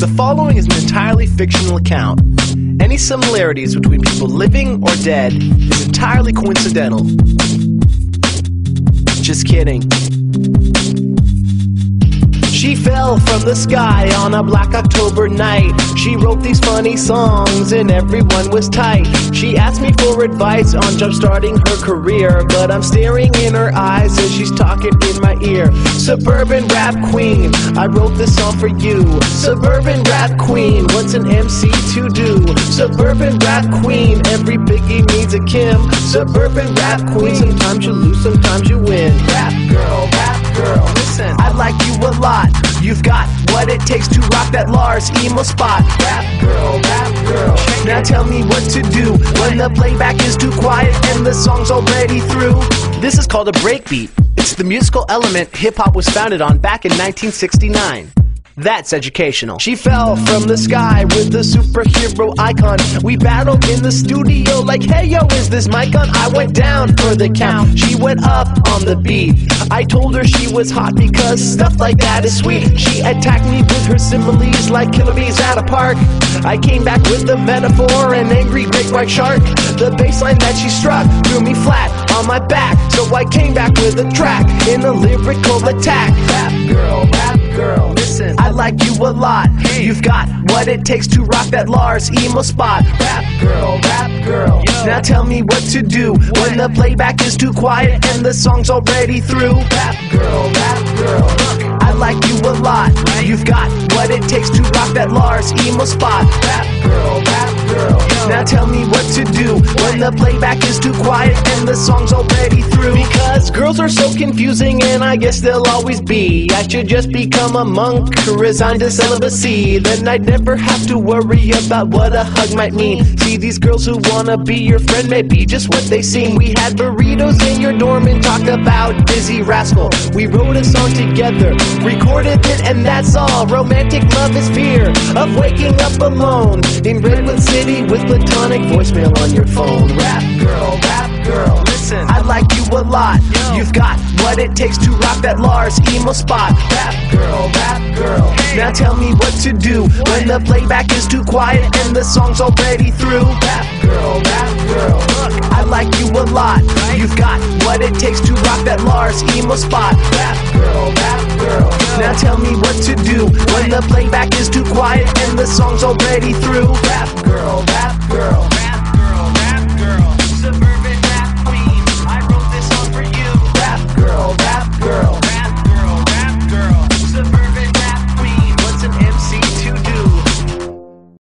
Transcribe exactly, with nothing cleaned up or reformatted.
The following is an entirely fictional account. Any similarities between people living or dead is entirely coincidental. Just kidding. She fell from the sky on a black October night. She wrote these funny songs and everyone was tight. She asked me for advice on jump-starting her career, but I'm staring in her eyes as she's talking in my ear. Suburban rap queen, I wrote this song for you. Suburban rap queen, what's an M C to do? Suburban rap queen, every biggie needs a Kim. Suburban rap queen, sometimes you lose, sometimes you win. Rap girl, rap girl, listen, I like you a lot. You've got what it takes to rock that Lars emo spot. Rap girl, rap girl, now tell me what to do when the playback is too quiet and the song's already through. This is called a breakbeat. It's the musical element hip-hop was founded on back in nineteen sixty-nine. That's educational. She fell from the sky with the superhero icon. We battled in the studio like, hey yo, is this mic on? I went down for the count. She went up on the beat. I told her she was hot because stuff like that is sweet. She attacked me with her similes like killer bees at a park. I came back with the metaphor, an angry great white shark. The bassline that she struck threw me flat on my back, so I came back with a track in a lyrical attack. Rap girl, rap girl, listen, I like you a lot. You've got what it takes to rock that Lars emo spot. Rap girl, rap girl, now tell me what to do when the playback is too quiet and the song's already through. Rap girl, rap girl, I like you a lot. You've got what it takes to rock that Lars emo spot. Rap girl, rap girl, now tell me what to do when the playback is too quiet and the song's already through. Because girls are so confusing and I guess they'll always be. I should just become a monk, resigned to celibacy. Then I'd never have to worry about what a hug might mean. See, these girls who wanna be your friend may be just what they seem. We had burritos in your dorm and talked about Dizzy Rascal. We wrote a song together, recorded it, and that's all. Romantic love is fear of waking up alone in Redwood City with platonic voicemail on your phone. Rap girl, rap girl, listen, I like you a lot. You've got what it takes to rock that Lars emo spot. Rap girl, rap girl, now tell me what to do when the playback is too quiet and the song's already through. Rap girl, rap girl, I like you a lot. You've got what it takes to rock that Lars emo spot. Rap girl, rap girl, now tell me what to do when the playback is too quiet and the song's already through. Rap girl, rap girl.